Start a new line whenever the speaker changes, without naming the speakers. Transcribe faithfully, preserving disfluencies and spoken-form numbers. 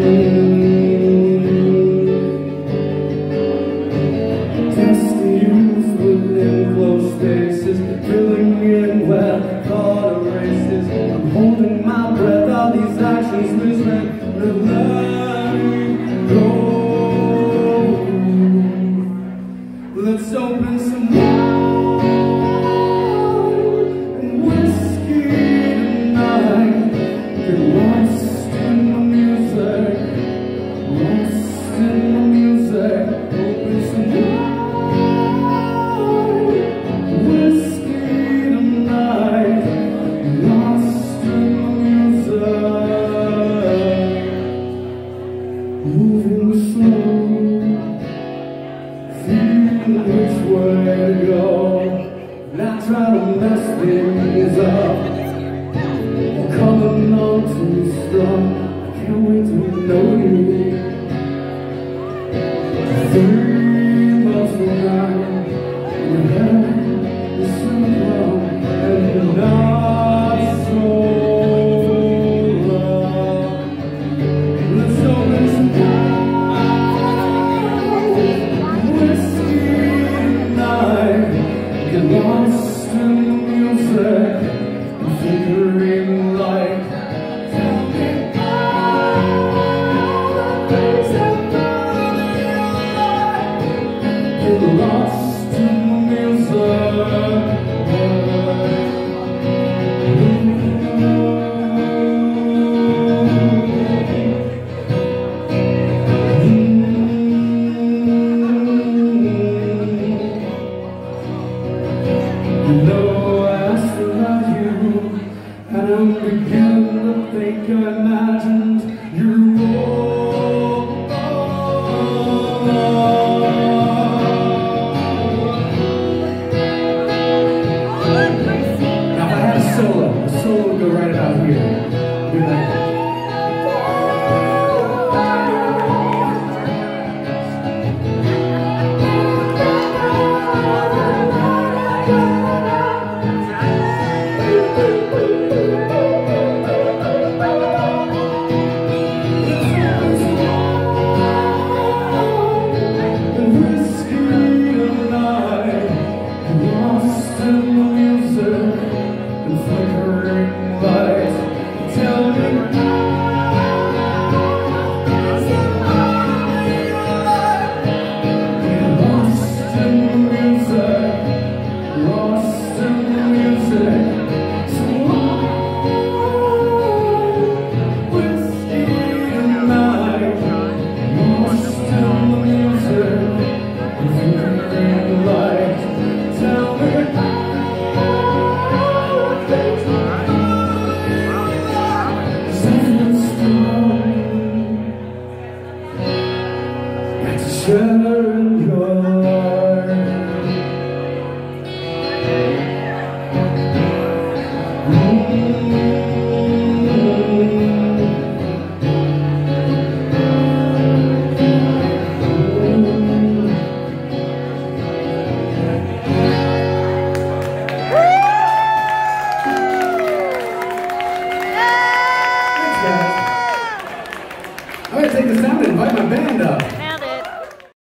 Spaces, filling in where thought erases. I'm holding my breath, all these actions listen and letting go. Let's open some wine and whiskey tonight. Get lost in the music, lost in the music. Open some wine. Moving slow, feeling which way to go. Not trying to mess things up, coming on too strong. I can't wait to know you. Three months from now, your hair is so long and you're not so long. Let's open some get lost in the music and figuring like, tell me all the things that bother you. Get lost